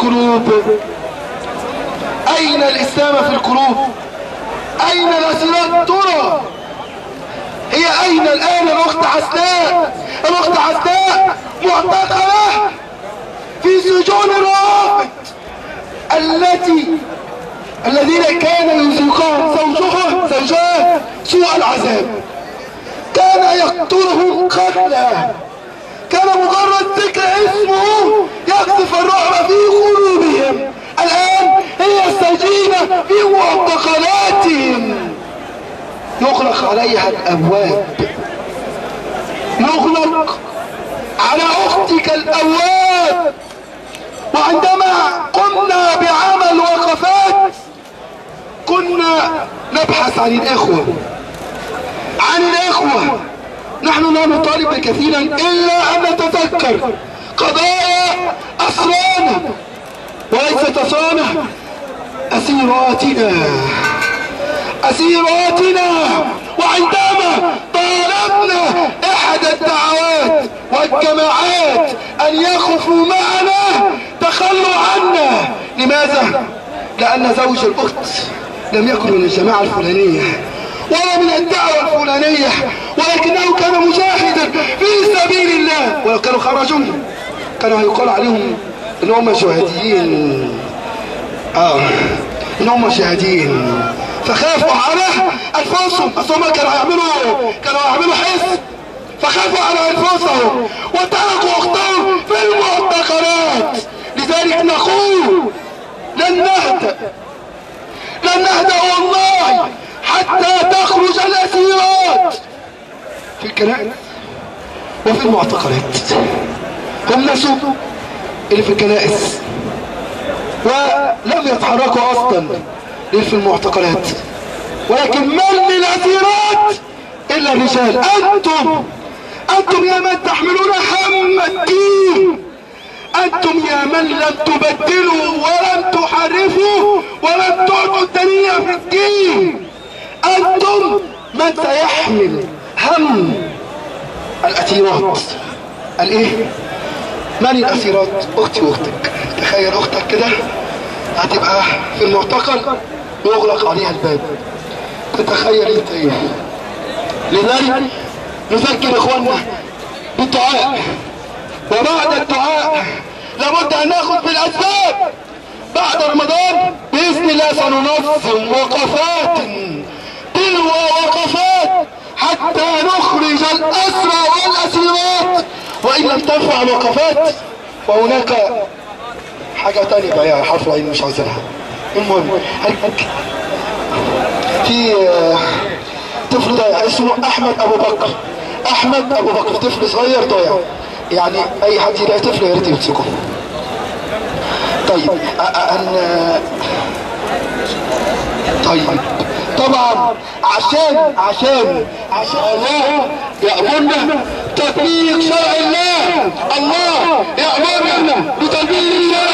الكروب؟ أين الإسلام في الكروب؟ أين الأسيرات ترى؟ هي أين الآن الأخت حسناء؟ الأخت حسناء معتقلة في سجون الروافد الذين كان يذيقهم زوجها سوء العذاب، كان يقتلهم قتلا، كان مجرد ذكر اسمه يقذف الرعب في قلوبهم. الآن هي السجينة في معتقلاتهم، يغلق عليها الأبواب، يغلق على أختك الأبواب. وعندما قمنا بعمل وقفات كنا نبحث عن الإخوة، نحن لا نطالب كثيرا إلا أن نتذكر قضايا أسرانا وليست أسرانا، أسيراتنا. وعندما طالبنا إحدى الدعوات والجماعات أن يقفوا معنا تخلوا عنا. لماذا؟ لأن زوج الأخت لم يكن من الجماعة الفلانية ولا من الدعوة الفلانية، ولكنه كان مجاهدا في سبيل الله. ولو كانوا خرجوا كانوا هيقال عليهم إن هم جهاديين، إن هم جهاديين، فخافوا على أنفسهم. أصلا كانوا يعملوا حزب، فخافوا على أنفسهم وتركوا أختهم في المعتقلات. لذلك نقول لن نهدأ والله حتى تخرج الأسيرات في الكنائس وفي المعتقلات. هم نسوا اللي في الكنائس ولم يتحركوا أصلا اللي في المعتقلات، ولكن من للأسيرات إلا الرجال. أنتم يا من تحملون هم الدين، أنتم يا من لم تبدلوا ولم تحرفوا ولم تعطوا الدنيا في الدين، أنتم من سيحمل هم الأسيرات. من الأسيرات؟ أختي وأختك. تخيل أختك كده هتبقى في المعتقل ويغلق عليها الباب، تتخيل انت ايه؟ لذلك نذكر اخواننا بالدعاء، وبعد الدعاء لابد ان ناخذ بالاسباب. بعد رمضان باذن الله سننظم وقفات تلو وقفات حتى نخرج الاسرى والاسيرات. وان لم تنفع الوقفات فهناك حاجة تانية بقى، يعني حرف العين مش عاوزينها. المهم في طفل ضايع اسمه احمد ابو بكر، طفل صغير ضايع، يعني اي حد يلاقي طفل يا ريت يمسكه. طيب طبعا عشان الله يأمرنا تطبيق شرع الله يأمرنا بتطبيق شرع